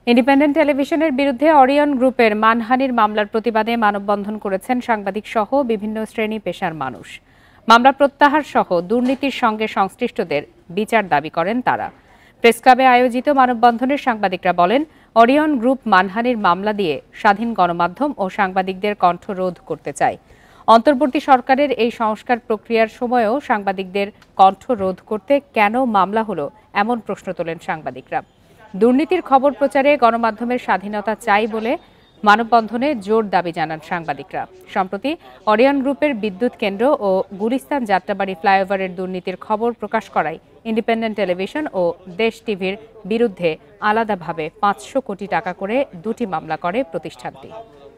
Independent টেলিভিশনের বিরুদ্ধে Orion গ্রুপের মানহানির মামলার প্রতিবাদে মানববন্ধন করেছেন সাংবাদিক সহ বিভিন্ন শ্রেণী পেশার মানুষ। মামলা প্রত্যাহার সহ দুর্নীতির সঙ্গে সংশ্লিষ্টদের বিচার দাবি করেন তারা। প্রেসক্লাবে আয়োজিত মানববন্ধনের সাংবাদিকরা বলেন, অরিয়ন গ্রুপ মানহানির মামলা দিয়ে স্বাধীন গণমাধ্যম ও সাংবাদিকদের কণ্ঠ রোধ করতে চায়। অন্তর্বর্তী সরকারের এই সংস্কার প্রক্রিয়ার সময়েও সাংবাদিকদের কণ্ঠ রোধ করতে কেন মামলা হলো এমন প্রশ্ন তোলেন সাংবাদিকরা। দুর্নীতির খবর প্রচারে গণমাধ্যমের স্বাধীনতা চাই বলে মানববন্ধনে জোর দাবি জানান সাংবাদিকরা। সম্প্রতি অরিয়ন গ্রুপের বিদ্যুৎ কেন্দ্র ও গুলিস্তান যাত্রাবাড়ি ফ্লাইওভারের দুর্নীতির খবর প্রকাশ করায় ইন্ডিপেন্ডেন্ট টেলিভিশন ও দেশ টিভির বিরুদ্ধে আলাদাভাবে 500 কোটি টাকা করে দুটি মামলা করে প্রতিষ্ঠানটি।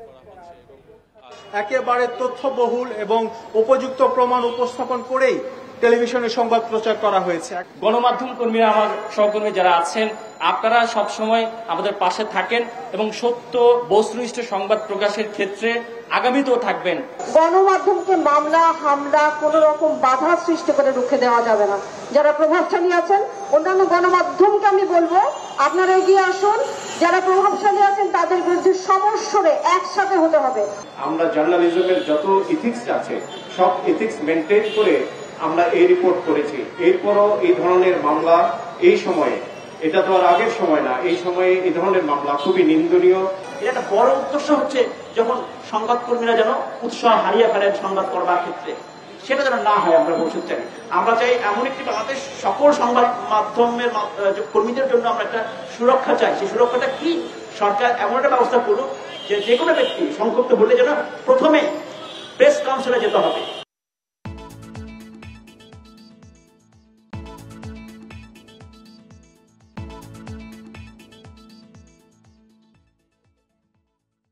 একেবারে তথ্যবহুল এবং উপযুক্ত প্রমাণ উপস্থাপন করেই টেলিভিশনে সংবাদ প্রচার করা হয়েছে। গণমাধ্যম কর্মীরা, আমার সহকর্মী যারা আছেন, আপনারা সবসময় আমাদের পাশে থাকেন এবং সত্য বস্তুনিষ্ঠ সংবাদ প্রকাশের ক্ষেত্রে আগামীতেও থাকবেন। গণমাধ্যমকে মামলা হামলা কোন রকম বাধা সৃষ্টি করে রুখে দেওয়া যাবে না। যারা প্রভাবশালী আছেন, অন্যান্য গণমাধ্যমকে আমি বলবো, আপনারা এগিয়ে আসুন। যারা প্রভাবশালী আছেন তাদের বিরুদ্ধে সমস্যরে একসাথে হতে হবে। আমরা জার্নালিজমের যত ইথিক্স আছে সব ইথিক্স মেনটেন করে আমরা এই রিপোর্ট করেছি। এরপরও এই ধরনের মামলা এই সময়ে, এটা তো আর আগের সময় না, এই সময়ে এই ধরনের মামলা খুবই নিন্দনীয়। এটা একটা বড় উদ্দেশ্য হচ্ছে যখন সংবাদকর্মীরা যেন উৎসাহ হারিয়ে ফেলেন সংবাদ করবার ক্ষেত্রে, সেটা যেন না হয় আমরা ভবিষ্যৎ চাই। আমরা চাই এমন একটি বাংলাদেশ সকল সংবাদ মাধ্যমের কর্মীদের জন্য আমরা একটা সুরক্ষা চাই। সেই সুরক্ষাটা কি? সরকার এমন একটা ব্যবস্থা করুক যে কোনো ব্যক্তি সংক্ষিপ্ত হলে যেন প্রথমে প্রেস কাউন্সিলে যেতে হবে।